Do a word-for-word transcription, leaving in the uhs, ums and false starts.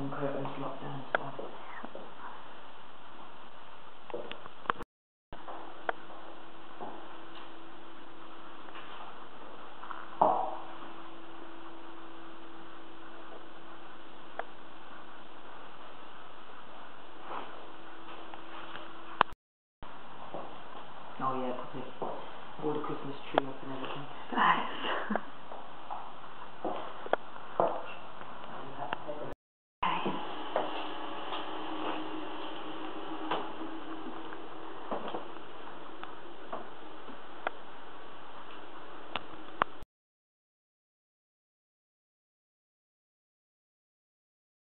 and curtains, lockdown stuff. Oh yeah, because all the Christmas tree up and everything.